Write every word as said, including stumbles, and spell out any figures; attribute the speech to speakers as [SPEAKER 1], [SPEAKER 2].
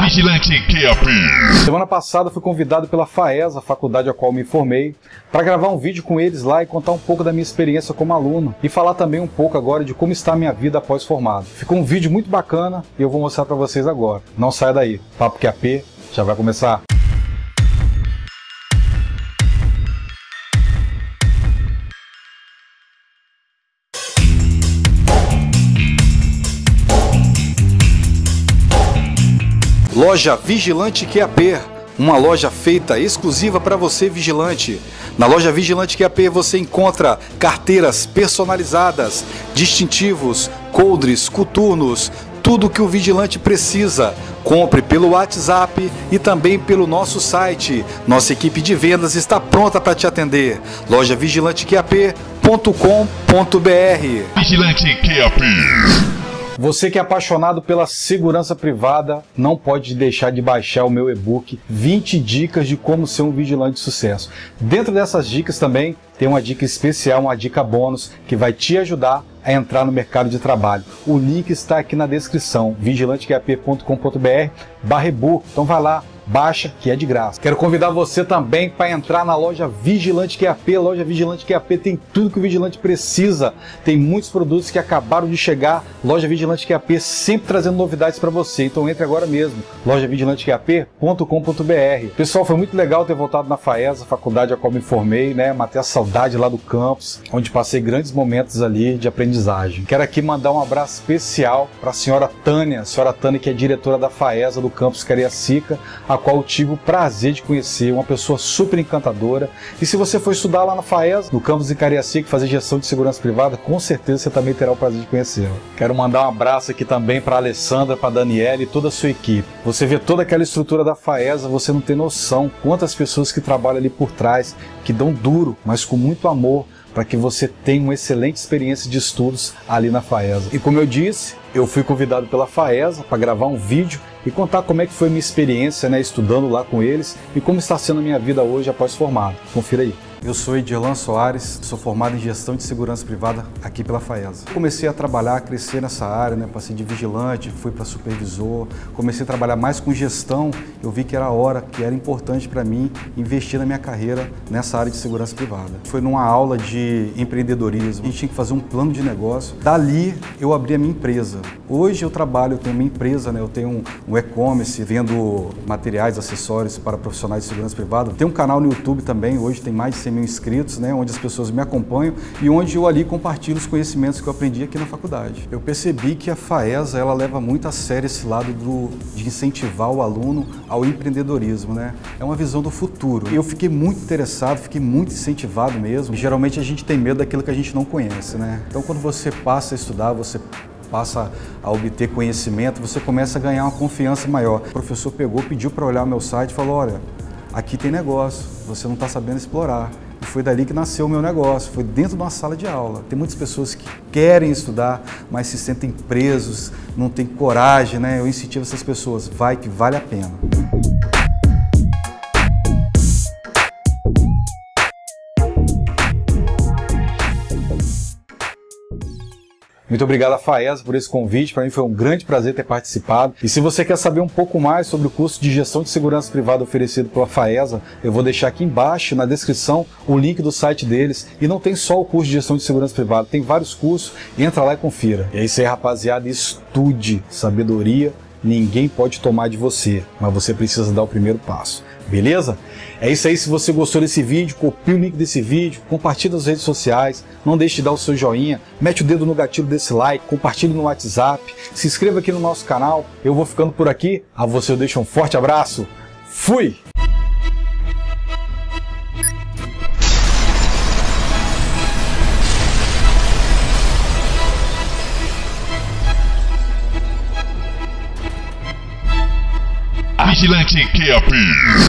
[SPEAKER 1] Vigilante Q A P.
[SPEAKER 2] Semana passada fui convidado pela FAESA, a faculdade a qual me formei, para gravar um vídeo com eles lá e contar um pouco da minha experiência como aluno e falar também um pouco agora de como está a minha vida após formado. Ficou um vídeo muito bacana e eu vou mostrar para vocês agora. Não saia daí, Papo Q A P já vai começar. Loja Vigilante Q A P, uma loja feita exclusiva para você, vigilante. Na loja Vigilante Q A P você encontra carteiras personalizadas, distintivos, coldres, coturnos, tudo que o vigilante precisa. Compre pelo WhatsApp e também pelo nosso site. Nossa equipe de vendas está pronta para te atender. loja vigilante q a p ponto com ponto b r.
[SPEAKER 1] Vigilante Q A P.
[SPEAKER 2] Você que é apaixonado pela segurança privada, não pode deixar de baixar o meu e-book vinte dicas de como ser um vigilante de sucesso. Dentro dessas dicas também tem uma dica especial, uma dica bônus que vai te ajudar a entrar no mercado de trabalho. O link está aqui na descrição, vigilante q a p ponto com ponto b r barra e-book. Então vai lá, baixa, que é de graça. Quero convidar você também para entrar na loja Vigilante Q A P. A loja Vigilante Q A P tem tudo que o vigilante precisa. Tem muitos produtos que acabaram de chegar. Loja Vigilante Q A P sempre trazendo novidades para você. Então entre agora mesmo, loja vigilante q a p ponto com ponto b r. Pessoal, foi muito legal ter voltado na FAESA, faculdade a qual me formei, né? Matei a saudade lá do campus, onde passei grandes momentos ali de aprendizagem. Quero aqui mandar um abraço especial para a senhora Tânia, a senhora Tânia que é diretora da FAESA do campus Cariacica, a qual eu tive o prazer de conhecer, uma pessoa super encantadora. E se você for estudar lá na FAESA, no campus de Cariacica, fazer gestão de segurança privada, com certeza você também terá o prazer de conhecê-la. Quero mandar um abraço aqui também para a Alessandra, para a Daniela e toda a sua equipe. Você vê toda aquela estrutura da FAESA, você não tem noção quantas pessoas que trabalham ali por trás, que dão duro, mas com muito amor, para que você tenha uma excelente experiência de estudos ali na FAESA. E como eu disse, eu fui convidado pela FAESA para gravar um vídeo e contar como é que foi minha experiência, né, estudando lá com eles e como está sendo a minha vida hoje após formado. Confira aí. Eu sou Edielan Soares, sou formado em Gestão de Segurança Privada aqui pela FAESA. Comecei a trabalhar, a crescer nessa área, né? Passei de vigilante, fui para supervisor, comecei a trabalhar mais com gestão. Eu vi que era a hora, que era importante para mim investir na minha carreira nessa área de segurança privada. Foi numa aula de empreendedorismo, a gente tinha que fazer um plano de negócio. Dali eu abri a minha empresa. Hoje eu trabalho, eu tenho uma empresa, né? Eu tenho um, um e-commerce, vendo materiais, acessórios para profissionais de segurança privada. Tenho um canal no YouTube também, hoje tem mais de cem mil inscritos, né, onde as pessoas me acompanham e onde eu ali compartilho os conhecimentos que eu aprendi aqui na faculdade. Eu percebi que a FAESA ela leva muito a sério esse lado do, de incentivar o aluno ao empreendedorismo, né? É uma visão do futuro. E eu fiquei muito interessado, fiquei muito incentivado mesmo. E, geralmente a gente tem medo daquilo que a gente não conhece, né? Então quando você passa a estudar, você passa a obter conhecimento, você começa a ganhar uma confiança maior. O professor pegou, pediu para olhar o meu site e falou, olha, aqui tem negócio, você não está sabendo explorar. E foi dali que nasceu o meu negócio, foi dentro de uma sala de aula. Tem muitas pessoas que querem estudar, mas se sentem presos, não têm coragem, né? Eu incentivo essas pessoas, vai que vale a pena. Muito obrigado à FAESA por esse convite, para mim foi um grande prazer ter participado. E se você quer saber um pouco mais sobre o curso de Gestão de Segurança Privada oferecido pela FAESA, eu vou deixar aqui embaixo na descrição o link do site deles. E não tem só o curso de Gestão de Segurança Privada, tem vários cursos, entra lá e confira. E é isso aí, rapaziada, estude. Sabedoria ninguém pode tomar de você, mas você precisa dar o primeiro passo. Beleza? É isso aí, se você gostou desse vídeo, copie o link desse vídeo, compartilhe nas redes sociais, não deixe de dar o seu joinha, mete o dedo no gatilho desse like, compartilhe no WhatsApp, se inscreva aqui no nosso canal. Eu vou ficando por aqui, a você eu deixo um forte abraço, fui!
[SPEAKER 1] Vigilante Q A P.